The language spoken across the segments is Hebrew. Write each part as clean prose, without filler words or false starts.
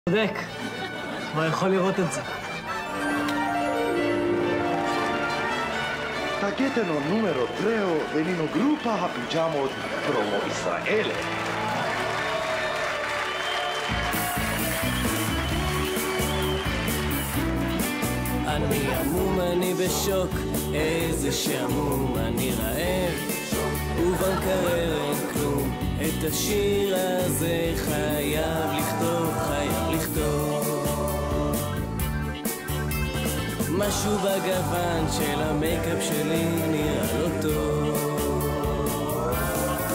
צודק, מה יכול לראות את זה? Paquetano numero 3 venino gruppa appoggiamo promo Israele. אני עמום, אני בשוק, איזה שעמום, אני רעב ובמקרר אין כלום. את השיר הזה חייב לכתוב, חייב לכתוב. משהו בגוון של המייקאפ שלי נראה לא טוב.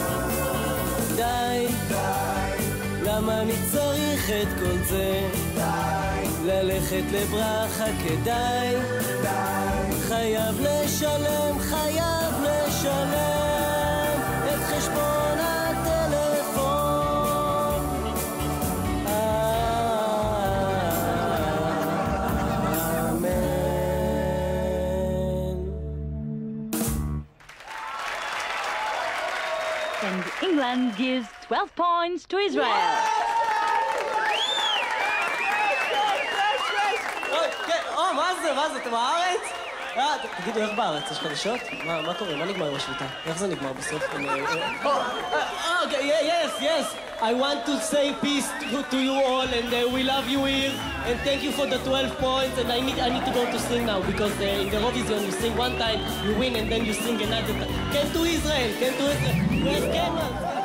די, למה אני צריך את כל זה? ללכת לברכה כדאי, חייב לשלם, חייב לשלם את חשבון הטלפון. אמן. And England gives 12 points to Israel. מה זה, אתם בארץ? תגידו, איך בארץ? יש חדשות? מה קורה? מה נגמר עם השביתה? איך זה נגמר בסוף? Yes. I want to say peace to you all, and we love you here, and thank you for the 12 points, and I need to go to sing now, because in the Eurovision you sing one time, you win, and then you sing another time. Can to Israel. Yes, can.